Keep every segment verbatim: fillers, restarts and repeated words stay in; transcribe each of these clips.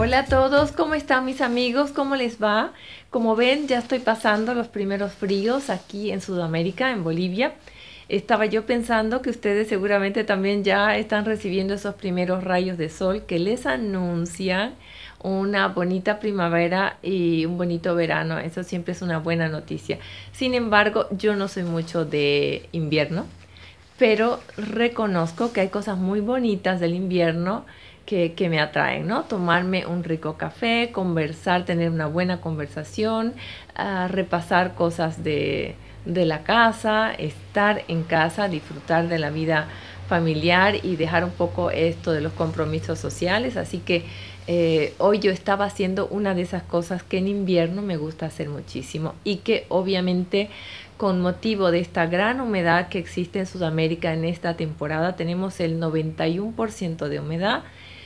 Hola a todos, ¿cómo están mis amigos? ¿Cómo les va? Como ven, ya estoy pasando los primeros fríos aquí en Sudamérica, en Bolivia. Estaba yo pensando que ustedes seguramente también ya están recibiendo esos primeros rayos de sol que les anuncian una bonita primavera y un bonito verano. Eso siempre es una buena noticia. Sin embargo, yo no soy mucho de invierno, pero reconozco que hay cosas muy bonitas del invierno que, que me atraen, ¿no? Tomarme un rico café, conversar, tener una buena conversación, uh, repasar cosas de, de la casa, estar en casa, disfrutar de la vida familiar y dejar un poco esto de los compromisos sociales. Así que eh, hoy yo estaba haciendo una de esas cosas que en invierno me gusta hacer muchísimo y que obviamente con motivo de esta gran humedad que existe en Sudamérica en esta temporada, tenemos el noventa y uno por ciento de humedad.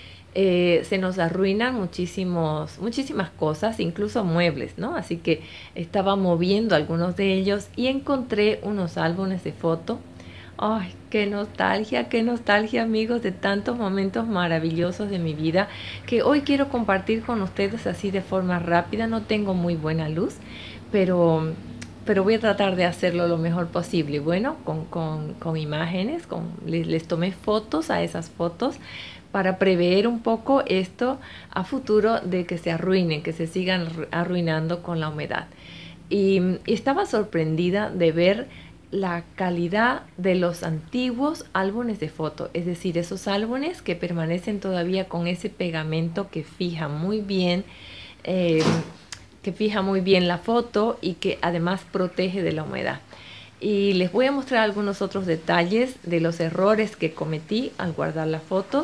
Eh, se nos arruinan muchísimos, muchísimas cosas, incluso muebles, ¿no? Así que estaba moviendo algunos de ellos y encontré unos álbumes de fotos. ¡Ay, qué nostalgia, qué nostalgia, amigos, de tantos momentos maravillosos de mi vida que hoy quiero compartir con ustedes así de forma rápida! No tengo muy buena luz, pero, pero voy a tratar de hacerlo lo mejor posible. Bueno, con, con, con imágenes, con, les, les tomé fotos a esas fotos para prever un poco esto a futuro de que se arruinen, que se sigan arruinando con la humedad. Y, y estaba sorprendida de ver la calidad de los antiguos álbumes de fotos, es decir, esos álbumes que permanecen todavía con ese pegamento que fija muy bien, eh, que fija muy bien la foto y que además protege de la humedad. Y les voy a mostrar algunos otros detalles de los errores que cometí al guardar las fotos.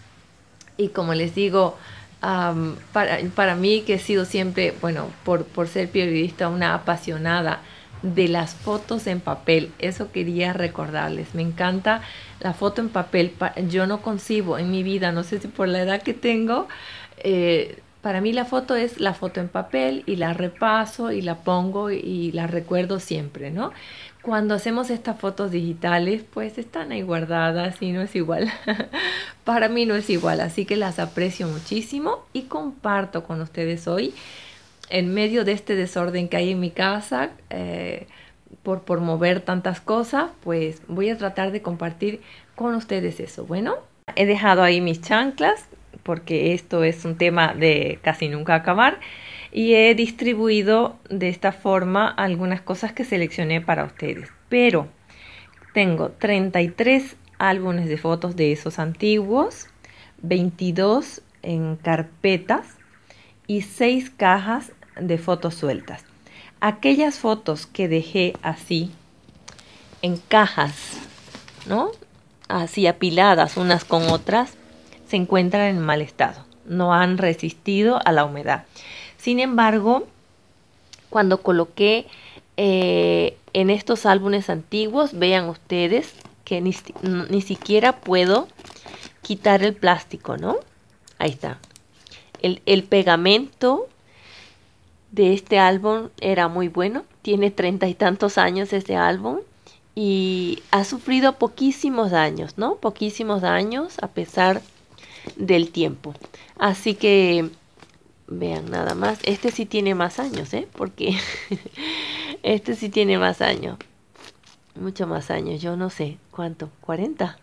Y como les digo, um, para, para mí que he sido siempre, bueno, por, por ser periodista, una apasionada de las fotos en papel, eso quería recordarles. Me encanta la foto en papel. Yo no concibo en mi vida, no sé si por la edad que tengo, eh, para mí la foto es la foto en papel y la repaso y la pongo y la recuerdo siempre, ¿no? Cuando hacemos estas fotos digitales, pues están ahí guardadas y no es igual. Para mí no es igual, así que las aprecio muchísimo y comparto con ustedes hoy, en medio de este desorden que hay en mi casa, eh, por, por mover tantas cosas, pues voy a tratar de compartir con ustedes eso. Bueno, he dejado ahí mis chanclas, porque esto es un tema de casi nunca acabar. Y he distribuido de esta forma algunas cosas que seleccioné para ustedes. Pero tengo treinta y tres álbumes de fotos de esos antiguos, veintidós en carpetas y seis cajas de fotos sueltas. Aquellas fotos que dejé así en cajas, ¿no? Así apiladas unas con otras, se encuentran en mal estado. No han resistido a la humedad. Sin embargo, cuando coloqué eh, en estos álbumes antiguos, vean ustedes que ni, ni siquiera puedo quitar el plástico, ¿no? Ahí está. El, el pegamento de este álbum era muy bueno. Tiene treinta y tantos años este álbum y ha sufrido poquísimos daños, ¿no? Poquísimos daños a pesar del tiempo. Así que vean nada más, este sí tiene más años, ¿eh? Porque este sí tiene más años, mucho más años, yo no sé cuánto, cuarenta,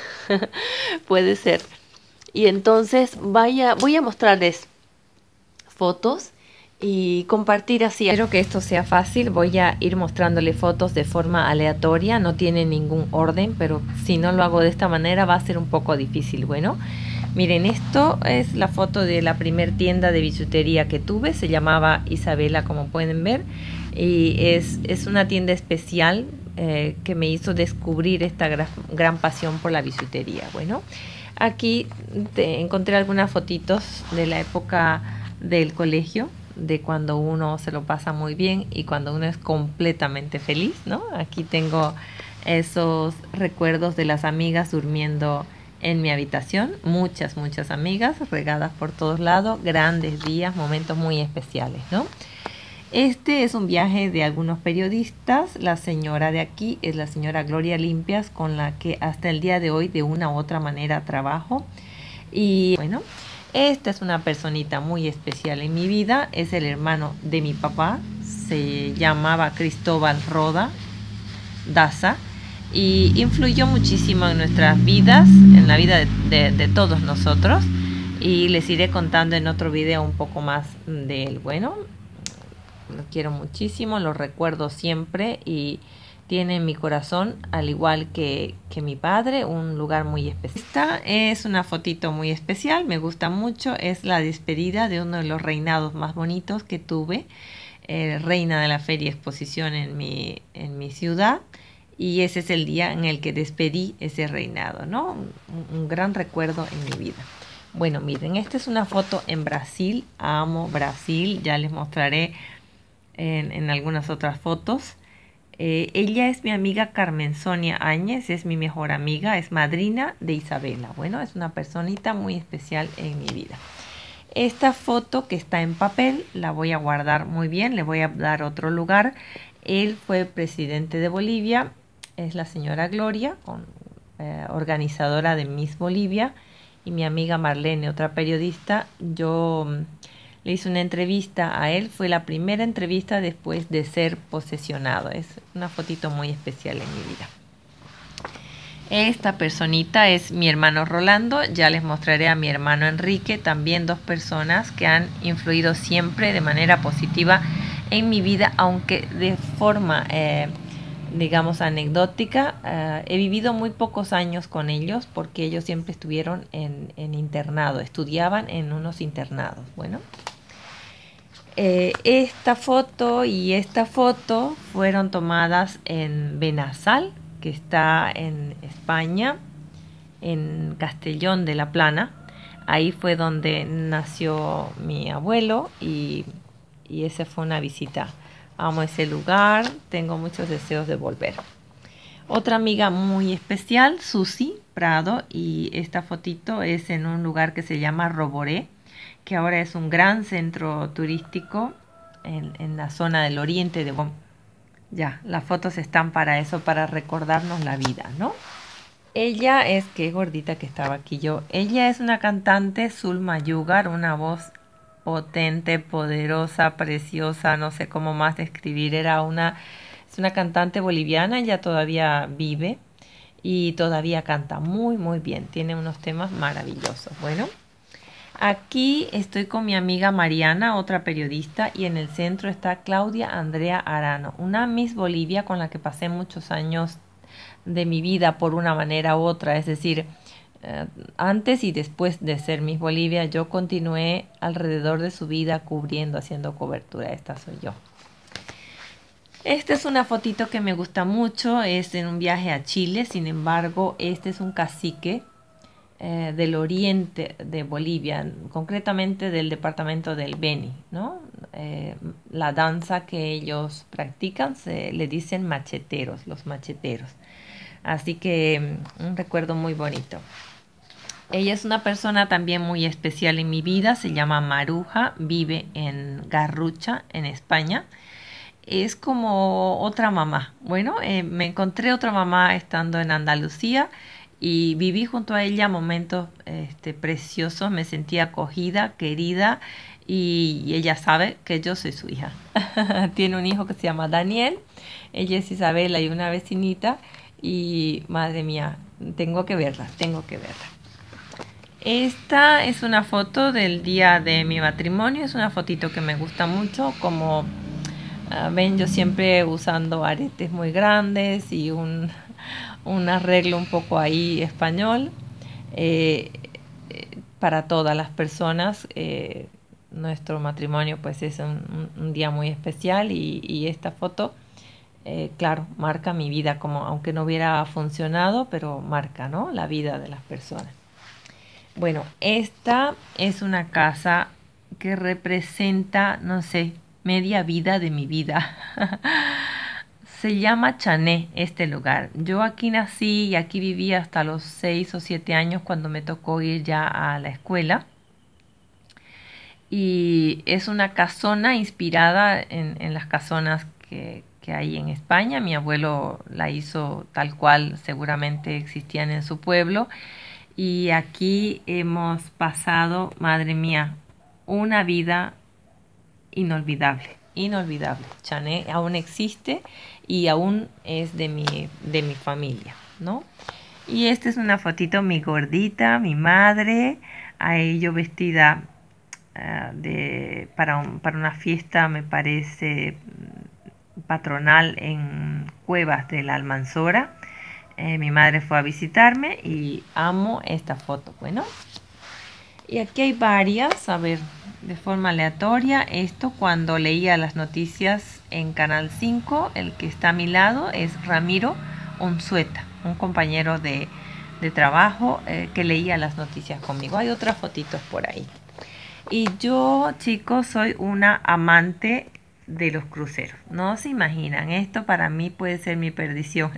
puede ser. Y entonces vaya, voy a mostrarles fotos y compartir así. Espero que esto sea fácil, voy a ir mostrándoles fotos de forma aleatoria, no tiene ningún orden, pero si no lo hago de esta manera va a ser un poco difícil. Bueno, miren, esto es la foto de la primer tienda de bisutería que tuve, se llamaba Isabela, como pueden ver, y es, es una tienda especial eh, que me hizo descubrir esta gra gran pasión por la bisutería. Bueno, aquí te encontré algunas fotitos de la época del colegio, de cuando uno se lo pasa muy bien y cuando uno es completamente feliz, ¿no? Aquí tengo esos recuerdos de las amigas durmiendo en mi habitación, muchas, muchas amigas regadas por todos lados, grandes días, momentos muy especiales, ¿no? Este es un viaje de algunos periodistas. La señora de aquí es la señora Gloria Limpias, con la que hasta el día de hoy de una u otra manera trabajo. Y bueno, esta es una personita muy especial en mi vida, es el hermano de mi papá, se llamaba Cristóbal Roda Daza y influyó muchísimo en nuestras vidas, en la vida de, de, de todos nosotros, y les iré contando en otro video un poco más de él. Bueno, lo quiero muchísimo, lo recuerdo siempre y tiene en mi corazón, al igual que, que mi padre, un lugar muy especial. Esta es una fotito muy especial, me gusta mucho, es la despedida de uno de los reinados más bonitos que tuve, eh, reina de la feria exposición en mi, en mi ciudad, y ese es el día en el que despedí ese reinado, ¿no? Un, un gran recuerdo en mi vida. Bueno, miren, esta es una foto en Brasil, amo Brasil, ya les mostraré en, en algunas otras fotos. Eh, ella es mi amiga Carmen Sonia Áñez, es mi mejor amiga, es madrina de Isabela. Bueno, es una personita muy especial en mi vida. Esta foto que está en papel la voy a guardar muy bien, le voy a dar otro lugar. Él fue presidente de Bolivia, es la señora Gloria, con, eh, organizadora de Miss Bolivia, y mi amiga Marlene, otra periodista. Yo le hice una entrevista a él, fue la primera entrevista después de ser posesionado. Es una fotito muy especial en mi vida. Esta personita es mi hermano Rolando, ya les mostraré a mi hermano Enrique, también dos personas que han influido siempre de manera positiva en mi vida, aunque de forma, eh, digamos, anecdótica. Eh, he vivido muy pocos años con ellos porque ellos siempre estuvieron en, en internado, estudiaban en unos internados. Bueno. Eh, esta foto y esta foto fueron tomadas en Benassal, que está en España, en Castellón de la Plana. Ahí fue donde nació mi abuelo y, y esa fue una visita. Amo ese lugar, tengo muchos deseos de volver. Otra amiga muy especial, Susi Prado, y esta fotito es en un lugar que se llama Roboré, que ahora es un gran centro turístico en, en la zona del oriente de Bonn. Ya, las fotos están para eso, para recordarnos la vida, ¿no? Ella es, qué gordita que estaba aquí yo, ella es una cantante, Zulma Yugar, una voz potente, poderosa, preciosa, no sé cómo más describir, era una, es una cantante boliviana, ella todavía vive y todavía canta muy, muy bien, tiene unos temas maravillosos. Bueno. Aquí estoy con mi amiga Mariana, otra periodista, y en el centro está Claudia Andrea Arano, una Miss Bolivia con la que pasé muchos años de mi vida por una manera u otra, es decir, eh, antes y después de ser Miss Bolivia, yo continué alrededor de su vida cubriendo, haciendo cobertura. Esta soy yo. Esta es una fotito que me gusta mucho, es en un viaje a Chile, sin embargo, este es un cacique Eh, del oriente de Bolivia, concretamente del departamento del Beni, ¿no? Eh, la danza que ellos practican se le dicen macheteros, los macheteros. Así que un recuerdo muy bonito. Ella es una persona también muy especial en mi vida, se llama Maruja, vive en Garrucha, en España. Es como otra mamá. Bueno, eh, me encontré otra mamá estando en Andalucía y viví junto a ella momentos este, preciosos, me sentí acogida, querida, y, y ella sabe que yo soy su hija. Tiene un hijo que se llama Daniel, ella es Isabela y una vecinita, y madre mía, tengo que verla, tengo que verla. Esta es una foto del día de mi matrimonio, es una fotito que me gusta mucho, como uh, ven, yo siempre usando aretes muy grandes y un... un arreglo un poco ahí español, eh, eh, para todas las personas. Eh, nuestro matrimonio pues es un, un, un día muy especial y, y esta foto, eh, claro, marca mi vida, como aunque no hubiera funcionado, pero marca, ¿no?, la vida de las personas. Bueno, esta es una casa que representa, no sé, media vida de mi vida. Se llama Chané este lugar. Yo aquí nací y aquí viví hasta los seis o siete años cuando me tocó ir ya a la escuela. Y es una casona inspirada en, en las casonas que, que hay en España. Mi abuelo la hizo tal cual seguramente existían en su pueblo. Y aquí hemos pasado, madre mía, una vida inolvidable, inolvidable. Chané aún existe y aún es de mi, de mi familia, ¿no? Y esta es una fotito, mi gordita, mi madre, ahí yo vestida uh, de, para, un, para una fiesta, me parece, patronal en Cuevas de la Almanzora. Eh, mi madre fue a visitarme y amo esta foto. Bueno, y aquí hay varias, a ver, de forma aleatoria. Esto cuando leía las noticias en Canal cinco, el que está a mi lado es Ramiro Unzueta, un compañero de, de trabajo eh, que leía las noticias conmigo. Hay otras fotitos por ahí. Y yo, chicos, soy una amante de los cruceros. No se imaginan, esto para mí puede ser mi perdición.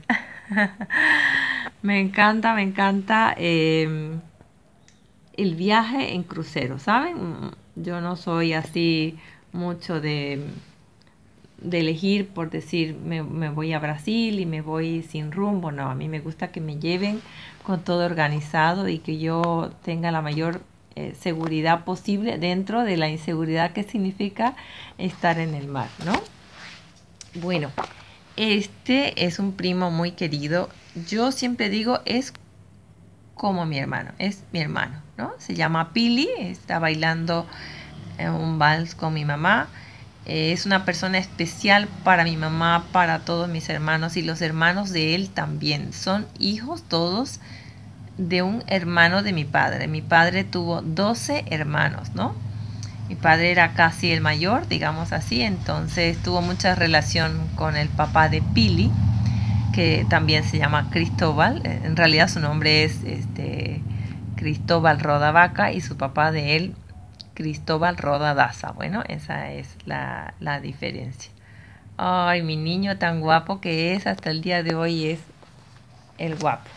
Me encanta, me encanta eh, el viaje en crucero, ¿saben? Yo no soy así mucho de, de elegir por decir me, me voy a Brasil y me voy sin rumbo. No, a mí me gusta que me lleven con todo organizado y que yo tenga la mayor eh, seguridad posible dentro de la inseguridad que significa estar en el mar, ¿no? Bueno, este es un primo muy querido. Yo siempre digo es como mi hermano, es mi hermano, ¿no? Se llama Pili, está bailando un vals con mi mamá. Eh, es una persona especial para mi mamá, para todos mis hermanos y los hermanos de él también. Son hijos todos de un hermano de mi padre. Mi padre tuvo doce hermanos, ¿no? Mi padre era casi el mayor, digamos así, entonces tuvo mucha relación con el papá de Pili, que también se llama Cristóbal. En realidad su nombre es este, Cristóbal Rodavaca y su papá de él, Cristóbal Roda Daza. Bueno, esa es la, la diferencia. Ay, mi niño tan guapo que es, hasta el día de hoy es el guapo.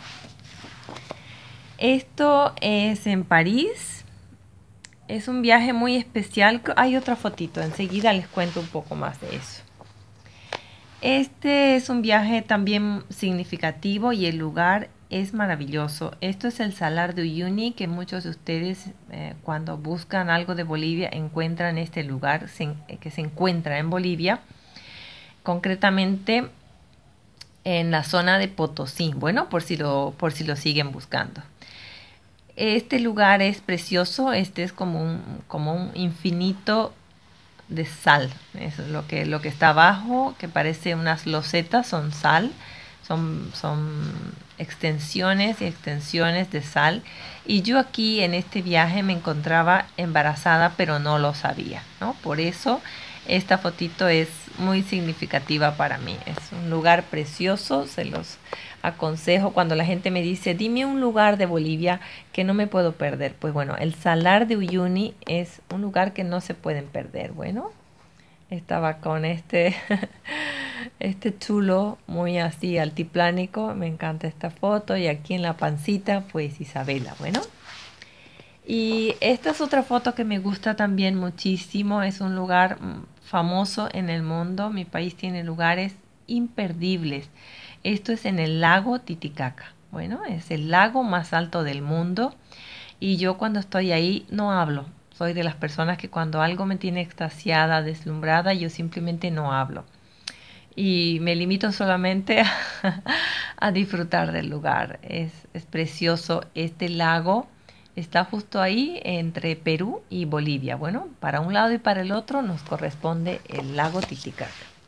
Esto es en París. Es un viaje muy especial. Hay otra fotito, enseguida les cuento un poco más de eso. Este es un viaje también significativo y el lugar es maravilloso. Esto es el Salar de Uyuni, que muchos de ustedes eh, cuando buscan algo de Bolivia encuentran este lugar se, que se encuentra en Bolivia, concretamente en la zona de Potosí. Bueno, por si lo, por si lo siguen buscando. Este lugar es precioso, este es como un, como un infinito de sal. Eso es lo que, lo que está abajo, que parece unas losetas, son sal, son, son extensiones y extensiones de sal. Y yo aquí en este viaje me encontraba embarazada, pero no lo sabía, ¿no? Por eso esta fotito es muy significativa para mí. Es un lugar precioso, se los aconsejo cuando la gente me dice, dime un lugar de Bolivia que no me puedo perder. Pues bueno, el Salar de Uyuni es un lugar que no se pueden perder. Bueno, estaba con este, este chulo muy así altiplánico. Me encanta esta foto. Y aquí en la pancita, pues Isabela. Bueno. Y esta es otra foto que me gusta también muchísimo. Es un lugar famoso en el mundo. Mi país tiene lugares imperdibles. Esto es en el lago Titicaca. Bueno, es el lago más alto del mundo. Y yo cuando estoy ahí no hablo. Soy de las personas que cuando algo me tiene extasiada, deslumbrada, yo simplemente no hablo. Y me limito solamente a, a disfrutar del lugar. Es, es precioso este lago. Está justo ahí entre Perú y Bolivia. Bueno, para un lado y para el otro nos corresponde el lago Titicaca.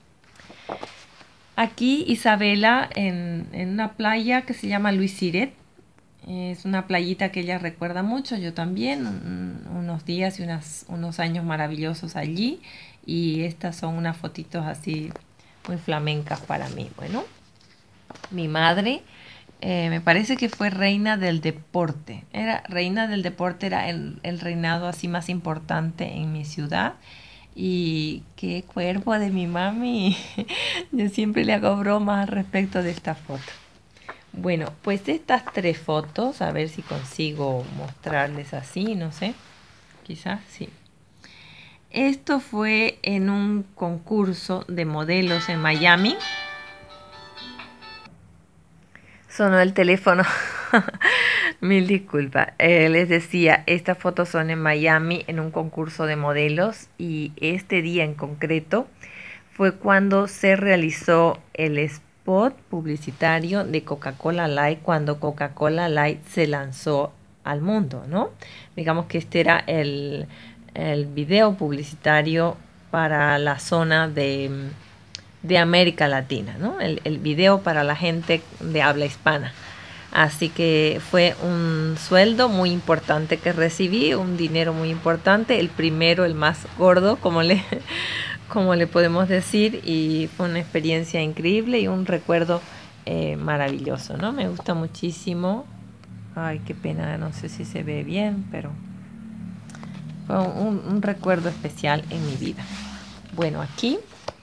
Aquí Isabela en, en una playa que se llama Luis Siret. Es una playita que ella recuerda mucho, yo también, un, unos días y unas, unos años maravillosos allí. Y estas son unas fotitos así muy flamencas para mí. Bueno, mi madre... Eh, me parece que fue reina del deporte. Era reina del deporte, era el, el reinado así más importante en mi ciudad. Y qué cuerpo de mi mami. Yo siempre le hago bromas al respecto de esta foto. Bueno, pues estas tres fotos, a ver si consigo mostrarles así, no sé. Quizás sí. Esto fue en un concurso de modelos en Miami. Sonó el teléfono. Mil disculpas. Eh, les decía, estas fotos son en Miami en un concurso de modelos y este día en concreto fue cuando se realizó el spot publicitario de Coca-Cola Light cuando Coca-Cola Light se lanzó al mundo, ¿no? Digamos que este era el, el video publicitario para la zona de, de América Latina, ¿no? El, el video para la gente de habla hispana. Así que fue un sueldo muy importante que recibí, un dinero muy importante, el primero, el más gordo, como le, como le podemos decir, y fue una experiencia increíble y un recuerdo eh, maravilloso, ¿no? Me gusta muchísimo. Ay, qué pena, no sé si se ve bien, pero fue un, un recuerdo especial en mi vida. Bueno, aquí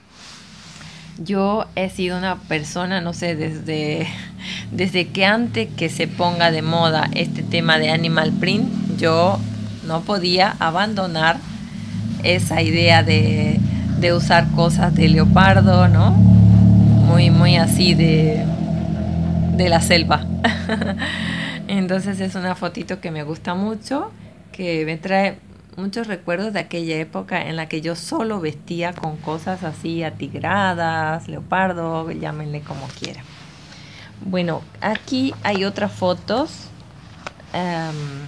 yo he sido una persona, no sé, desde, desde que antes que se ponga de moda este tema de animal print, yo no podía abandonar esa idea de, de usar cosas de leopardo, ¿no? Muy, muy así de, de la selva. Entonces es una fotito que me gusta mucho, que me trae muchos recuerdos de aquella época en la que yo solo vestía con cosas así atigradas, leopardo, llámenle como quieran. Bueno, aquí hay otras fotos um,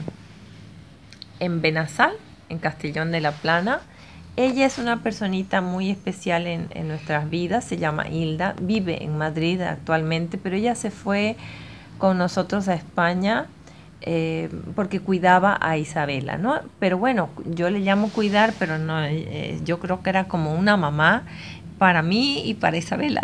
en Benasal, en Castellón de la Plana. Ella es una personita muy especial en, en nuestras vidas, se llama Hilda, vive en Madrid actualmente, pero ella se fue con nosotros a España eh, porque cuidaba a Isabela, ¿no? Pero bueno, yo le llamo cuidar, pero no, eh, yo creo que era como una mamá para mí y para Isabela.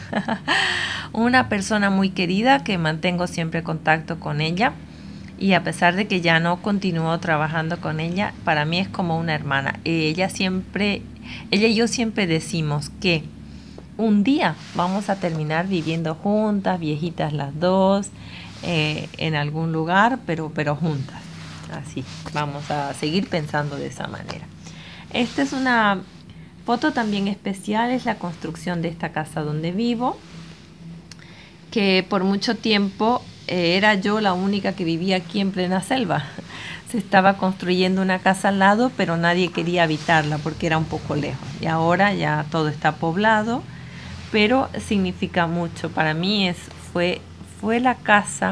Una persona muy querida que mantengo siempre contacto con ella y a pesar de que ya no continúo trabajando con ella, para mí es como una hermana. Ella siempre, ella y yo siempre decimos que un día vamos a terminar viviendo juntas, viejitas las dos, eh, en algún lugar, pero, pero juntas. Así, vamos a seguir pensando de esa manera. Esta es una foto también especial, es la construcción de esta casa donde vivo, que por mucho tiempo eh, era yo la única que vivía aquí en plena selva. Se estaba construyendo una casa al lado, pero nadie quería habitarla porque era un poco lejos. Y ahora ya todo está poblado, pero significa mucho. Para mí es, fue, fue la casa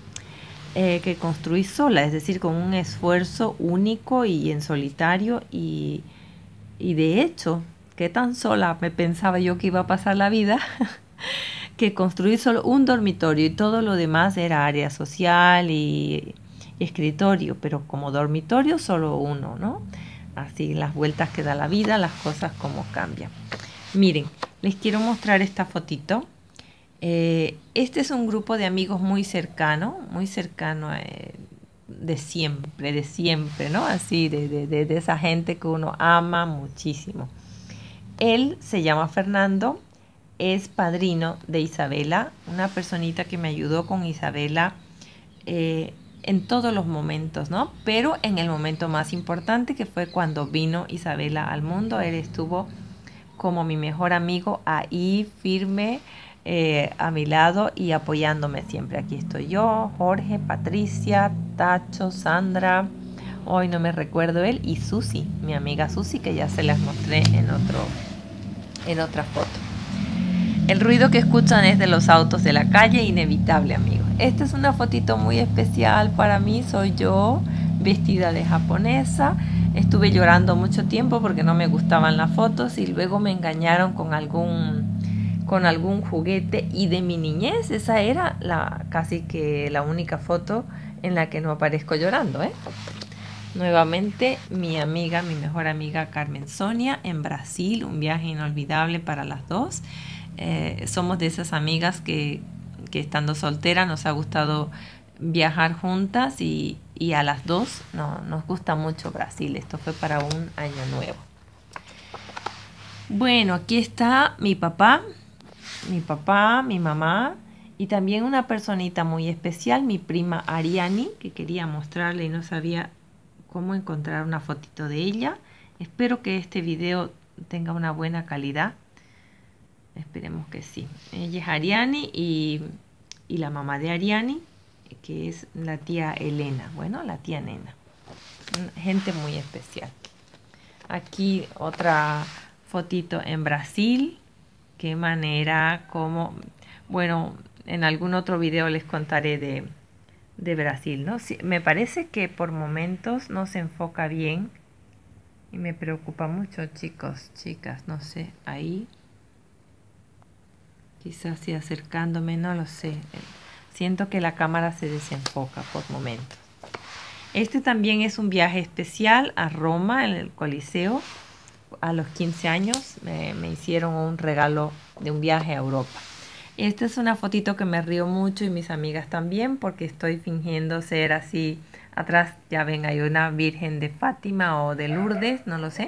eh, que construí sola, es decir, con un esfuerzo único y en solitario. Y, y de hecho, qué tan sola me pensaba yo que iba a pasar la vida, que construí solo un dormitorio y todo lo demás era área social y, y escritorio, pero como dormitorio solo uno, ¿no? Así las vueltas que da la vida, las cosas como cambian. Miren, les quiero mostrar esta fotito. Eh, este es un grupo de amigos muy cercano, muy cercano eh, de siempre, de siempre, ¿no? Así, de, de, de, de esa gente que uno ama muchísimo. Él se llama Fernando, es padrino de Isabela, una personita que me ayudó con Isabela eh, en todos los momentos, ¿no? Pero en el momento más importante, que fue cuando vino Isabela al mundo, él estuvo como mi mejor amigo ahí firme eh, a mi lado y apoyándome siempre. Aquí estoy yo, Jorge, Patricia, Tacho, Sandra, hoy no me recuerdo él, y Susi, mi amiga Susi, que ya se las mostré en otro, en otra foto. El ruido que escuchan es de los autos de la calle, inevitable, amigos. Esta es una fotito muy especial para mí, soy yo vestida de japonesa. Estuve llorando mucho tiempo porque no me gustaban las fotos y luego me engañaron con algún, con algún juguete y de mi niñez. Esa era la, casi que la única foto en la que no aparezco llorando, ¿eh? Nuevamente mi amiga, mi mejor amiga Carmen Sonia en Brasil, un viaje inolvidable para las dos. Eh, somos de esas amigas que, que estando soltera nos ha gustado viajar juntas y, y a las dos no, nos gusta mucho Brasil. Esto fue para un año nuevo. Bueno, aquí está mi papá, mi papá, mi mamá y también una personita muy especial, mi prima Ariani, que quería mostrarle y no sabía cómo encontrar una fotito de ella. Espero que este video tenga una buena calidad. Esperemos que sí. Ella es Ariani y, y la mamá de Ariani, que es la tía Elena. Bueno, la tía Nena. Gente muy especial. Aquí otra fotito en Brasil. Qué manera, como... Bueno, en algún otro video les contaré de, de Brasil, ¿no? Sí, me parece que por momentos no se enfoca bien. Y me preocupa mucho, chicos, chicas, no sé, ahí... Quizás sí acercándome, no lo sé. Siento que la cámara se desenfoca por momentos. Este también es un viaje especial a Roma, en el Coliseo. A los quince años me, me hicieron un regalo de un viaje a Europa. Esta es una fotito que me río mucho y mis amigas también porque estoy fingiendo ser así. Atrás ya ven, hay una Virgen de Fátima o de Lourdes, no lo sé.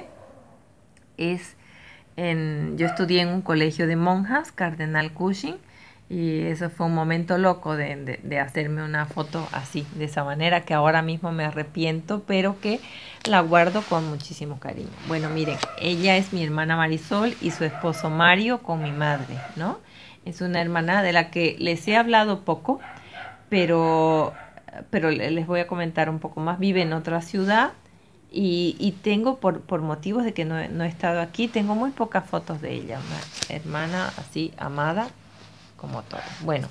Es en, yo estudié en un colegio de monjas, Cardenal Cushing, y eso fue un momento loco de, de, de hacerme una foto así, de esa manera, que ahora mismo me arrepiento, pero que la guardo con muchísimo cariño. Bueno, miren, ella es mi hermana Marisol y su esposo Mario con mi madre, ¿no? Es una hermana de la que les he hablado poco, pero, pero les voy a comentar un poco más. Vive en otra ciudad. Y, y tengo, por, por motivos de que no, no he estado aquí, tengo muy pocas fotos de ella. Una hermana así, amada, como todo. Bueno,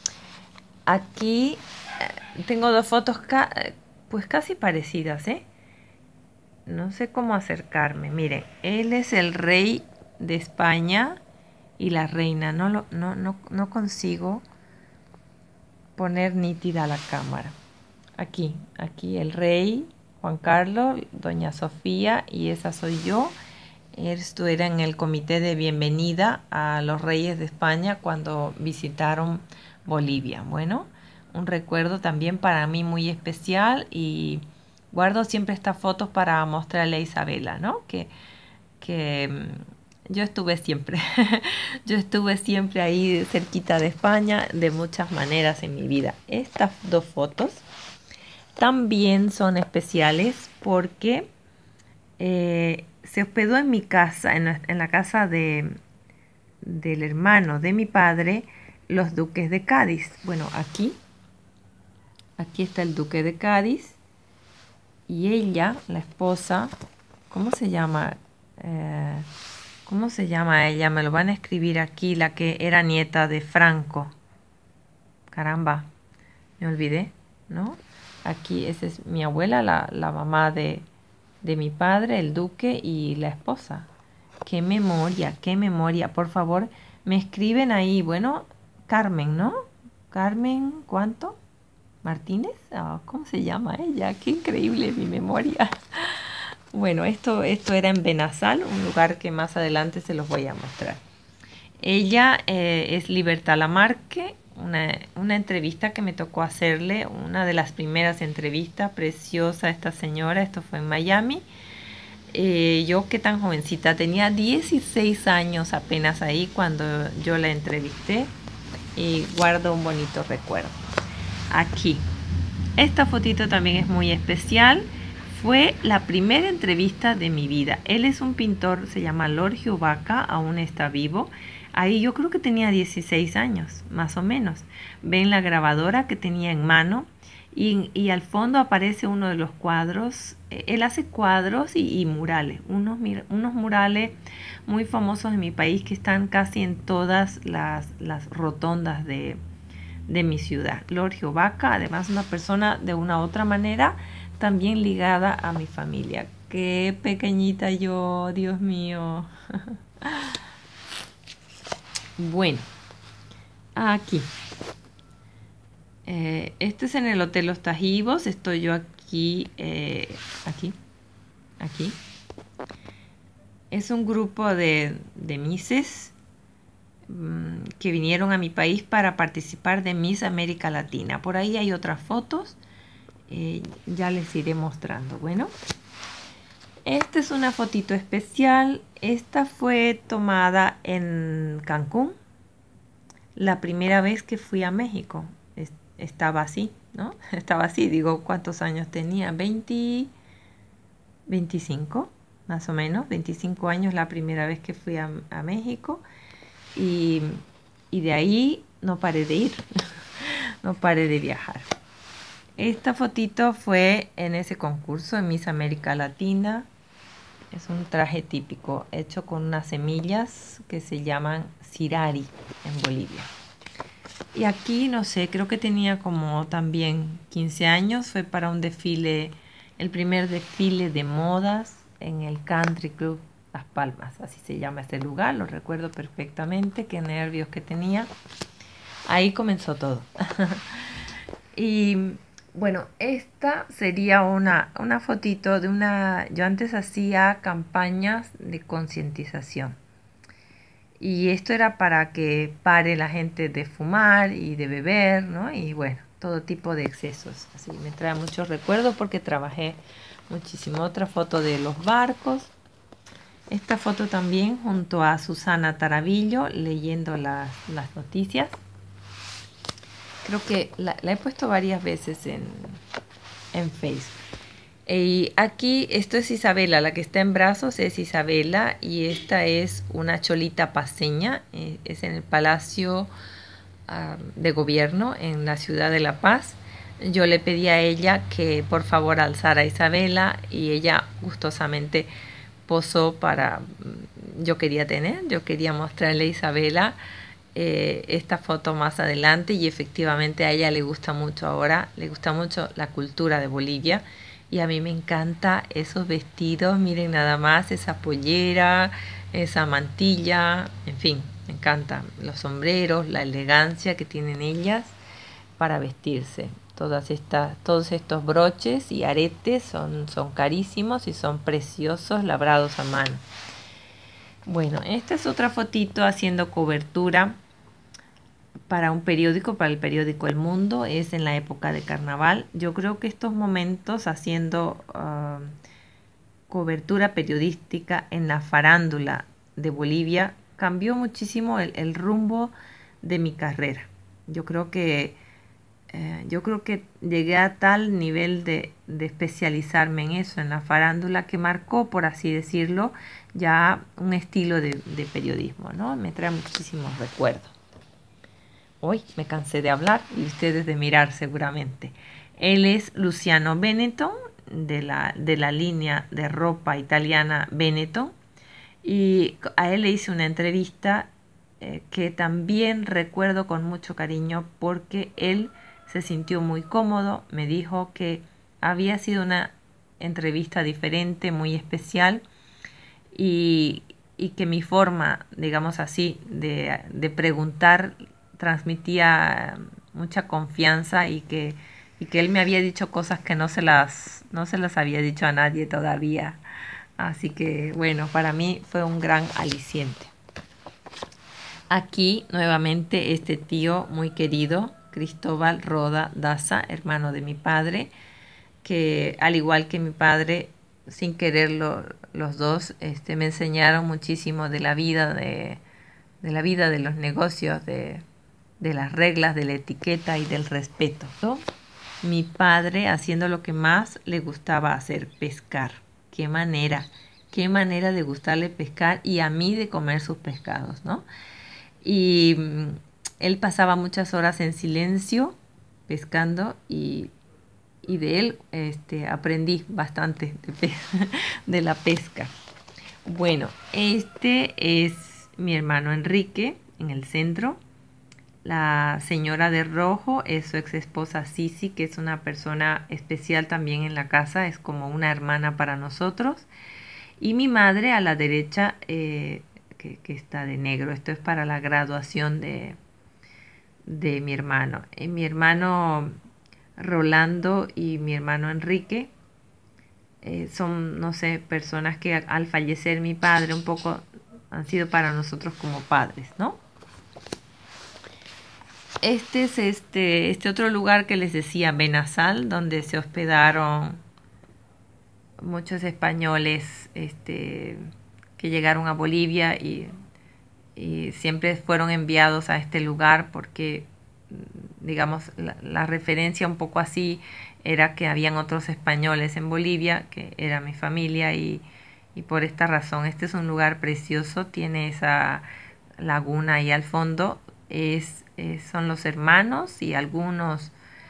aquí eh, tengo dos fotos ca pues casi parecidas, ¿eh? No sé cómo acercarme. Miren, él es el rey de España y la reina. No, lo, no, no, no consigo poner nítida la cámara. Aquí, aquí el rey... Juan Carlos, doña Sofía y esa soy yo. Esto era en el comité de bienvenida a los reyes de España cuando visitaron Bolivia. Bueno, un recuerdo también para mí muy especial y guardo siempre estas fotos para mostrarle a Isabela, ¿no? Que, que yo estuve siempre, yo estuve siempre ahí cerquita de España de muchas maneras en mi vida. Estas dos fotos también son especiales porque eh, se hospedó en mi casa, en la, en la casa de, del hermano de mi padre, los duques de Cádiz. Bueno, aquí, aquí está el duque de Cádiz y ella, la esposa, ¿cómo se llama? Eh, ¿Cómo se llama ella? Me lo van a escribir aquí, la que era nieta de Franco. Caramba, me olvidé, ¿no? Aquí, esa es mi abuela, la, la mamá de, de mi padre, el duque, y la esposa. ¡Qué memoria, qué memoria! Por favor, me escriben ahí. Bueno, Carmen, ¿no? Carmen, ¿cuánto? ¿Martínez? Oh, ¿cómo se llama ella? ¡Qué increíble mi memoria! Bueno, esto, esto era en Benazal, un lugar que más adelante se los voy a mostrar. Ella eh, es Libertad Lamarque. Una, una entrevista que me tocó hacerle, una de las primeras entrevistas, preciosa esta señora, esto fue en Miami. Eh, yo que tan jovencita, tenía dieciséis años apenas ahí cuando yo la entrevisté y guardo un bonito recuerdo. Aquí, esta fotito también es muy especial, fue la primera entrevista de mi vida. Él es un pintor, se llama Lorgio Vaca, aún está vivo. Ahí yo creo que tenía dieciséis años, más o menos. Ven la grabadora que tenía en mano y, y al fondo aparece uno de los cuadros. Él hace cuadros y, y murales, unos, unos murales muy famosos en mi país que están casi en todas las, las rotondas de, de mi ciudad. Lorgio Vaca, además una persona de una u otra manera también ligada a mi familia. Qué pequeñita yo, Dios mío. Bueno, aquí. Eh, este es en el Hotel Los Tajivos. Estoy yo aquí, eh, aquí, aquí. Es un grupo de, de mises mmm, que vinieron a mi país para participar de Miss América Latina. Por ahí hay otras fotos. Eh, ya les iré mostrando. Bueno, esta es una fotito especial. Esta fue tomada en Cancún. La primera vez que fui a México. Es, estaba así, ¿no? Estaba así, digo, ¿cuántos años tenía? veinte, veinticinco, más o menos. veinticinco años la primera vez que fui a, a México. Y, y de ahí no paré de ir. No paré de viajar. Esta fotito fue en ese concurso en Miss América Latina. Es un traje típico hecho con unas semillas que se llaman cirari en Bolivia. Y aquí, no sé, creo que tenía como también quince años. Fue para un desfile, el primer desfile de modas en el Country Club Las Palmas. Así se llama este lugar, lo recuerdo perfectamente. Qué nervios que tenía. Ahí comenzó todo. Y bueno, esta sería una, una fotito de una... Yo antes hacía campañas de concientización. Y esto era para que pare la gente de fumar y de beber, ¿no? Y bueno, todo tipo de excesos. Así me trae muchos recuerdos porque trabajé muchísimo. Otra foto de los barcos. Esta foto también junto a Susana Tarabillo leyendo las, las noticias. Creo que la, la he puesto varias veces en, en Facebook. Y aquí, esto es Isabela, la que está en brazos es Isabela y esta es una cholita paceña, eh, es en el Palacio uh, de Gobierno en la ciudad de La Paz. Yo le pedí a ella que por favor alzara a Isabela y ella gustosamente posó para... Yo quería tener, yo quería mostrarle a Isabela eh, esta foto más adelante y efectivamente a ella le gusta mucho ahora, le gusta mucho la cultura de Bolivia. Y a mí me encanta esos vestidos, miren nada más, esa pollera, esa mantilla, en fin, me encantan los sombreros, la elegancia que tienen ellas para vestirse. Todas estas, todos estos broches y aretes son, son carísimos y son preciosos, labrados a mano. Bueno, esta es otra fotito haciendo cobertura para un periódico, para el periódico El Mundo, es en la época de carnaval. Yo creo que estos momentos haciendo uh, cobertura periodística en la farándula de Bolivia cambió muchísimo el, el rumbo de mi carrera. Yo creo que eh, yo creo que llegué a tal nivel de, de especializarme en eso, en la farándula, que marcó, por así decirlo, ya un estilo de, de periodismo, ¿no? Me trae muchísimos recuerdos. Hoy me cansé de hablar y ustedes de mirar seguramente. Él es Luciano Benetton, de la, de la línea de ropa italiana Benetton. Y a él le hice una entrevista eh, que también recuerdo con mucho cariño porque él se sintió muy cómodo. Me dijo que había sido una entrevista diferente, muy especial. Y, y que mi forma, digamos así, de, de preguntar transmitía mucha confianza y que, y que él me había dicho cosas que no se las, no se las había dicho a nadie todavía. Así que bueno, para mí fue un gran aliciente. Aquí nuevamente este tío muy querido, Cristóbal Roda Daza, hermano de mi padre, que al igual que mi padre, sin quererlo los dos, este, me enseñaron muchísimo de la vida, de, de la vida, de los negocios, de de las reglas, de la etiqueta y del respeto, ¿no? Mi padre haciendo lo que más le gustaba hacer, pescar. Qué manera, qué manera de gustarle pescar y a mí de comer sus pescados, ¿no? Y mm, él pasaba muchas horas en silencio pescando y, y de él este, aprendí bastante de, de la pesca. Bueno, este es mi hermano Enrique en el centro. La señora de rojo es su ex esposa Sisi, que es una persona especial también en la casa, es como una hermana para nosotros. Y mi madre a la derecha, eh, que, que está de negro, esto es para la graduación de, de mi hermano. Eh, mi hermano Rolando y mi hermano Enrique eh, son, no sé, personas que al fallecer mi padre un poco han sido para nosotros como padres, ¿no? Este es este, este otro lugar que les decía, Benasal, donde se hospedaron muchos españoles este, que llegaron a Bolivia y, y siempre fueron enviados a este lugar porque, digamos, la, la referencia un poco así era que habían otros españoles en Bolivia, que era mi familia, y, y por esta razón, este es un lugar precioso, tiene esa laguna ahí al fondo, es, es son los hermanos y algunos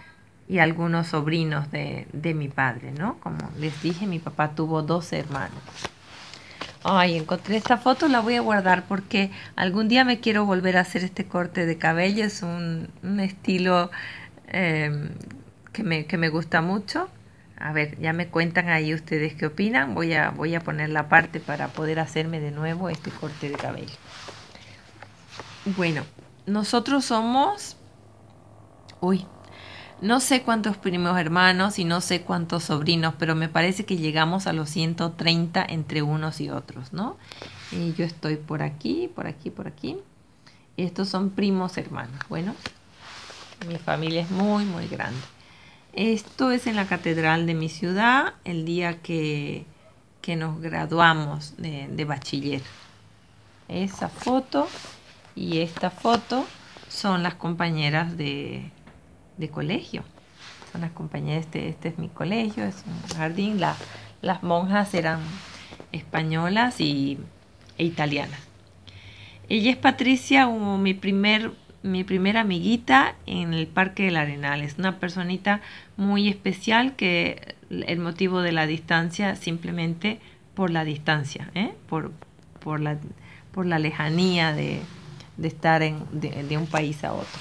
y algunos sobrinos de, de mi padre, ¿no? Como les dije, mi papá tuvo dos hermanos. Ay, encontré esta foto, la voy a guardar porque algún día me quiero volver a hacer este corte de cabello. Es un, un estilo eh, que, me, que me gusta mucho. A ver, ya me cuentan ahí ustedes qué opinan. Voy a, voy a poner la parte para poder hacerme de nuevo este corte de cabello. Bueno, nosotros somos... Uy, no sé cuántos primos hermanos y no sé cuántos sobrinos, pero me parece que llegamos a los ciento treinta entre unos y otros, ¿no? Y yo estoy por aquí, por aquí, por aquí. Y estos son primos hermanos. Bueno, mi familia es muy, muy grande. Esto es en la catedral de mi ciudad, el día que, que nos graduamos de, de bachiller. Esa foto y esta foto son las compañeras de, de colegio. Son las compañeras, este, este es mi colegio, es un jardín. La, las monjas eran españolas y, e italianas. Ella es Patricia, uh, mi primer mi primera amiguita en el Parque del Arenal. Es una personita muy especial que el motivo de la distancia simplemente por la distancia, ¿eh? por, por, la, por la lejanía de, de estar en, de, de un país a otro.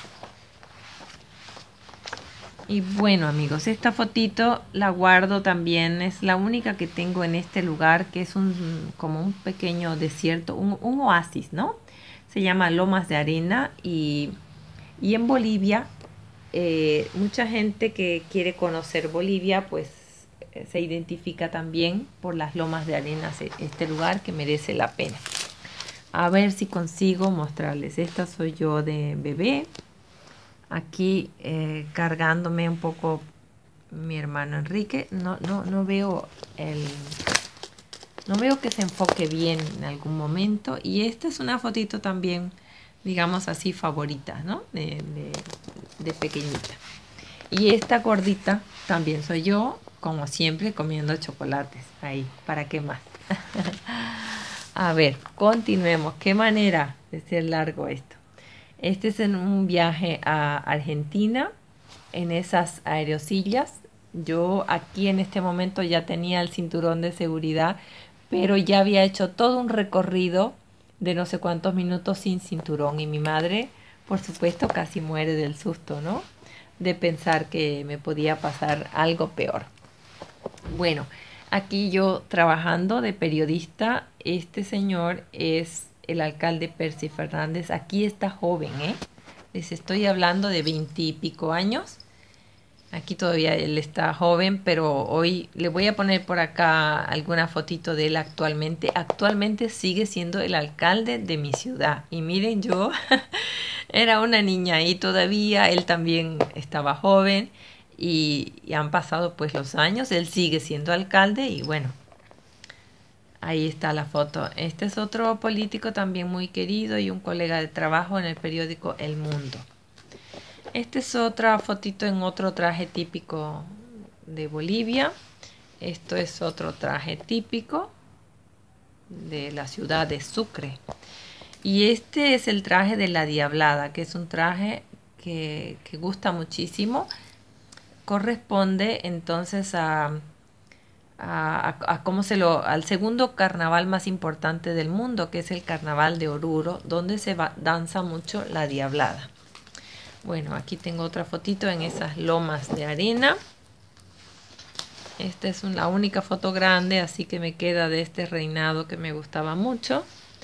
Y bueno, amigos, esta fotito la guardo también, es la única que tengo en este lugar, que es un como un pequeño desierto, un, un oasis, ¿no? Se llama Lomas de Arena y, y en Bolivia, eh, mucha gente que quiere conocer Bolivia, pues eh, se identifica también por las Lomas de Arena, este lugar que merece la pena. A ver si consigo mostrarles. Esta soy yo de bebé. Aquí eh, cargándome un poco mi hermano Enrique. No, no, no veo el... No veo que se enfoque bien en algún momento. Y esta es una fotito también, digamos así, favorita, ¿no? De, de, de pequeñita. Y esta gordita también soy yo, como siempre, comiendo chocolates. Ahí, ¿para qué más? A ver, continuemos. ¿Qué manera de ser largo esto? Este es en un viaje a Argentina, en esas aerosillas. Yo aquí en este momento ya tenía el cinturón de seguridad, pero ya había hecho todo un recorrido de no sé cuántos minutos sin cinturón. Y mi madre, por supuesto, casi muere del susto, ¿no? De pensar que me podía pasar algo peor. Bueno, aquí yo trabajando de periodista, este señor es el alcalde Percy Fernández. Aquí está joven, ¿eh? Les estoy hablando de veintipico años. Aquí todavía él está joven, pero hoy le voy a poner por acá alguna fotito de él actualmente. Actualmente sigue siendo el alcalde de mi ciudad. Y miren, yo era una niña y todavía él también estaba joven. Y, y han pasado pues los años, él sigue siendo alcalde y bueno, ahí está la foto. Este es otro político también muy querido y un colega de trabajo en el periódico El Mundo. Esta es otra fotito en otro traje típico de Bolivia. Esto es otro traje típico de la ciudad de Sucre. Y este es el traje de la Diablada, que es un traje que, que gusta muchísimo. Corresponde entonces a, a, a, a cómo se lo, al segundo carnaval más importante del mundo, que es el Carnaval de Oruro, donde se va, danza mucho la Diablada. Bueno, aquí tengo otra fotito en esas lomas de arena. Esta es un, la única foto grande, así que me queda de este reinado que me gustaba mucho.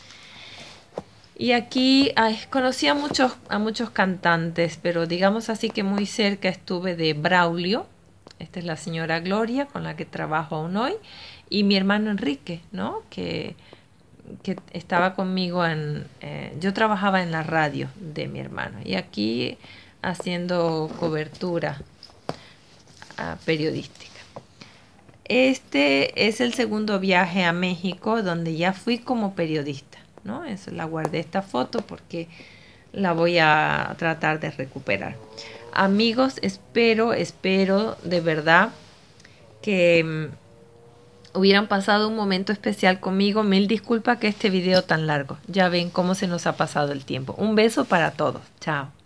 Y aquí ay, conocí a muchos, a muchos cantantes, pero digamos así que muy cerca estuve de Braulio. Esta es la señora Gloria, con la que trabajo aún hoy. Y mi hermano Enrique, ¿no? Que, que estaba conmigo en... Eh, yo trabajaba en la radio de mi hermano. Y aquí haciendo cobertura uh, periodística. Este es el segundo viaje a México, donde ya fui como periodista, ¿no? Eso, la guardé esta foto porque la voy a tratar de recuperar. Amigos, espero, espero de verdad que um, hubieran pasado un momento especial conmigo. Mil disculpas que este video tan largo. Ya ven cómo se nos ha pasado el tiempo. Un beso para todos. Chao.